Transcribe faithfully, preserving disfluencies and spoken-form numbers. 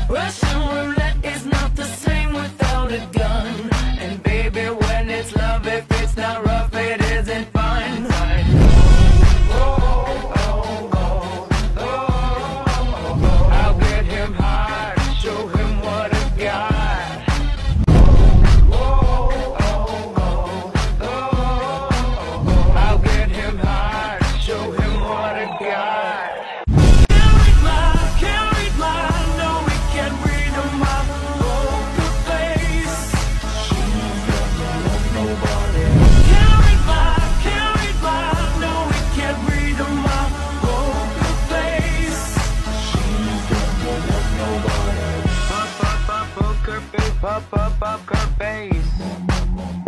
Russian roulette is not the same without a gun. And baby, when it's love, if it's not rough, it isn't fun. Oh, oh, oh, oh. I'll get him high, show him what I got. Oh, oh, oh, oh. I'll get him high, show him what I got. Pop up up her face.